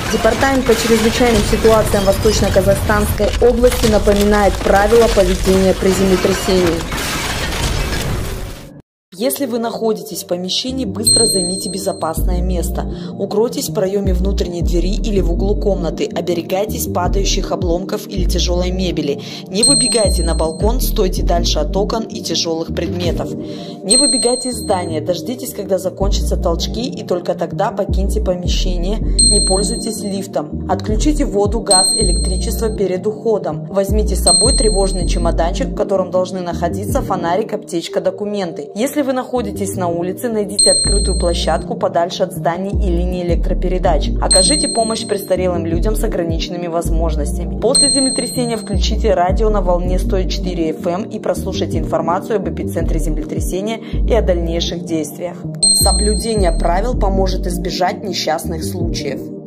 Департамент по чрезвычайным ситуациям Восточно-Казахстанской области напоминает правила поведения при землетрясении. Если вы находитесь в помещении, быстро займите безопасное место. Укройтесь в проеме внутренней двери или в углу комнаты. Оберегайтесь падающих обломков или тяжелой мебели. Не выбегайте на балкон, стойте дальше от окон и тяжелых предметов. Не выбегайте из здания, дождитесь, когда закончатся толчки, и только тогда покиньте помещение. Не пользуйтесь лифтом. Отключите воду, газ, электричество перед уходом. Возьмите с собой тревожный чемоданчик, в котором должны находиться фонарик, аптечка, документы. Если вы находитесь на улице, найдите открытую площадку подальше от зданий и линий электропередач. Окажите помощь престарелым людям с ограниченными возможностями. После землетрясения включите радио на волне 104 FM и прослушайте информацию об эпицентре землетрясения и о дальнейших действиях. Соблюдение правил поможет избежать несчастных случаев.